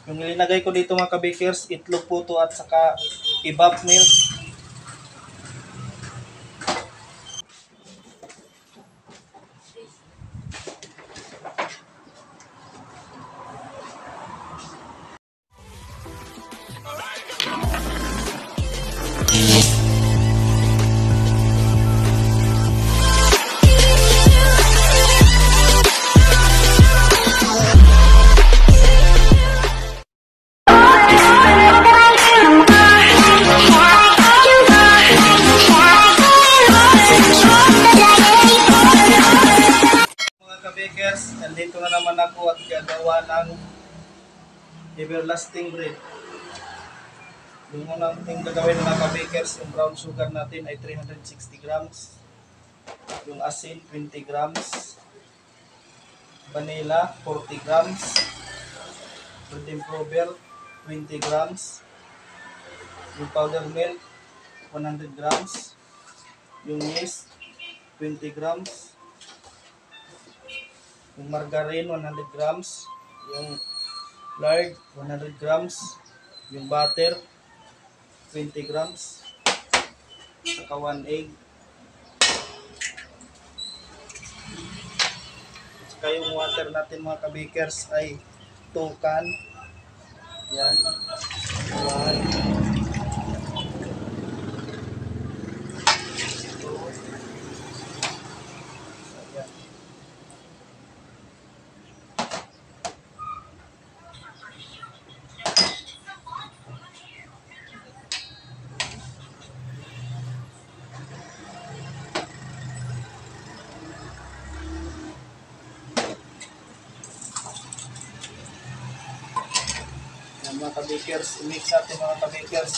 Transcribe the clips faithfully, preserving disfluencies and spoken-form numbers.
Yung ilinagay ko dito mga kabakers, itlog po to at saka evap milk. Nandito na naman ako at gagawa ng everlasting bread. Yung unang ting gagawin mga kabakers, yung brown sugar natin ay three hundred sixty grams. Yung asin, twenty grams. Vanilla, forty grams. Bread improver, twenty grams. Yung powder milk, one hundred grams. Yung yeast, twenty grams. Yung margarine, one hundred grams. Yung lard, one hundred grams. Yung butter, twenty grams. Saka one egg. Saka yung water natin mga kabakers ay two can. Yan. One. Mga kabakers, i-mix natin mga kabakers.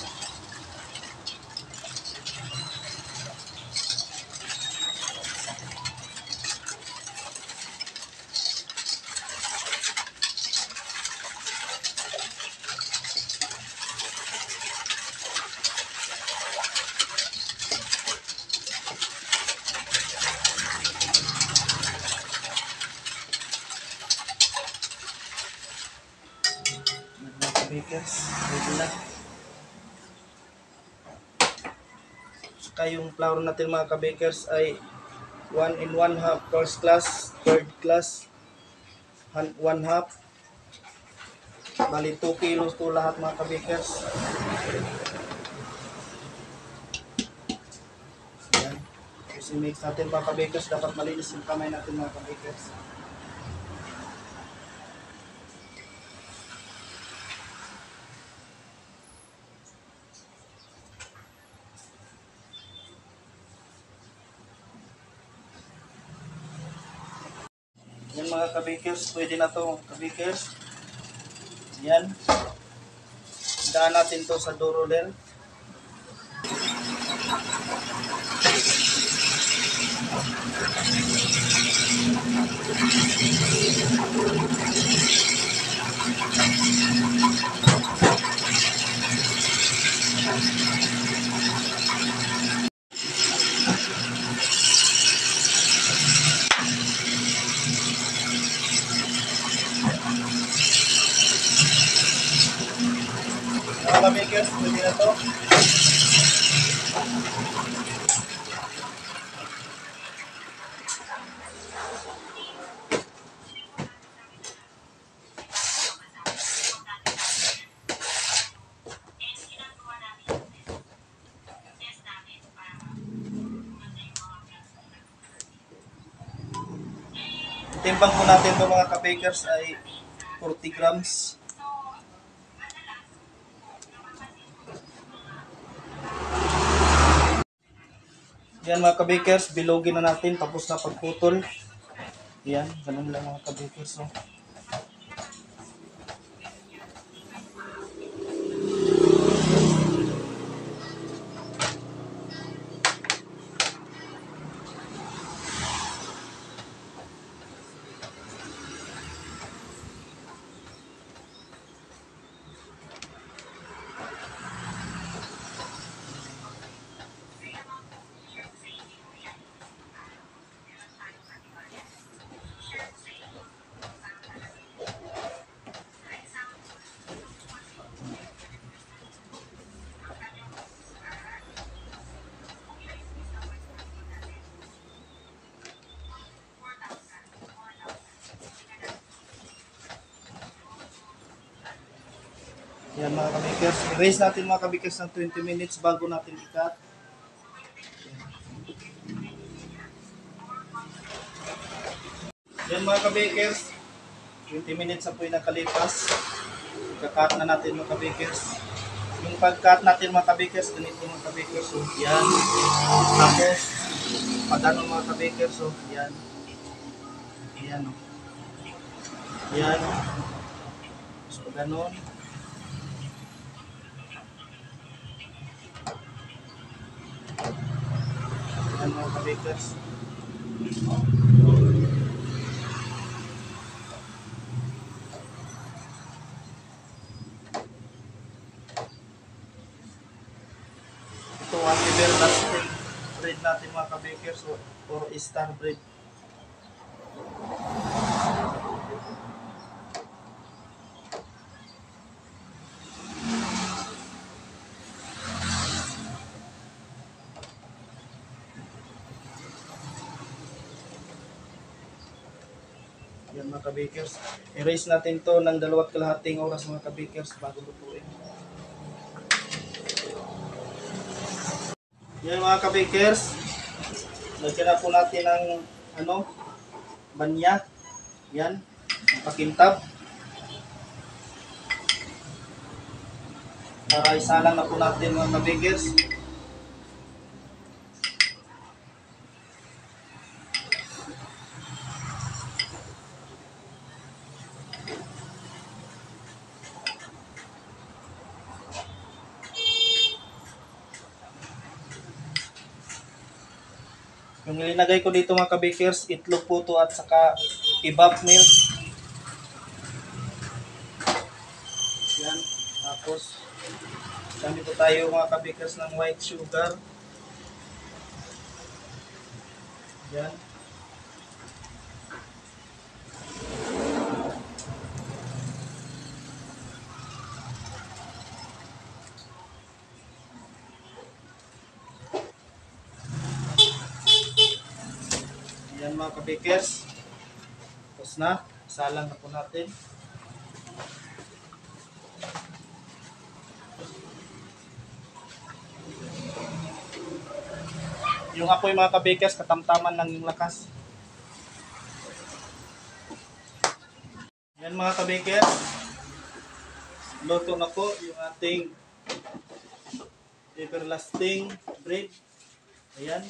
Bakers, ready na. Saka yung flour natin mga kabakers ay one in one half, first class, third class, one half. Bali two kilos to lahat mga kabakers. Yan. Kasi mix natin mga kabakers, dapat malinis yung kamay natin mga kabakers. Yan mga kabakers, pwede na to kabakers. Yan. Daan natin to sa dough roller. Mga kabakers, pwede na to. Timbang po natin ito mga kabakers ay forty grams. Yan mga kabakers, bilogin na natin tapos na pagputol. Yan, ganun lang mga kabakers. No? Yan mga kabakers. I-raise natin mga kabakers ng twenty minutes bago natin i-cut. Yan mga kabakers. twenty minutes na po yung nakalipas. I-cut na natin mga kabakers. Yung pag-cut natin mga kabakers, ganito mga kabakers. So, yan. Tapos, pag-ano mga kabakers. So, yan. Yan. Yan. So, ganon. Yan mga kabakers. Ito ang everlasting bread natin mga kabakers or, or star bread. Yan mga kabakers. I-raise natin to ng dalawat kalahating oras mga kabakers bago lutuin. Yan mga kabakers. Lagyan na po natin ng ano, banya. Yan. Pakintab. Para isalang na po natin mga kabakers. Yung ilinagay ko dito mga kabakers, itlog po to at saka evap milk. Yan. Tapos, dami po tayo mga kabakers ng white sugar. Yan. Yan mga kabakers. Tapos na. Salang na po natin. Yung apoy mga kabakers, katamtaman lang yung lakas. Yan mga kabakers. Luto na po yung ating everlasting bread. Ayan.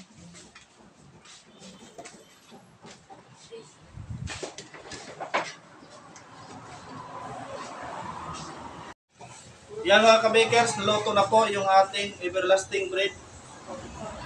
Yan mga kabakers, naluto na po yung ating everlasting bread.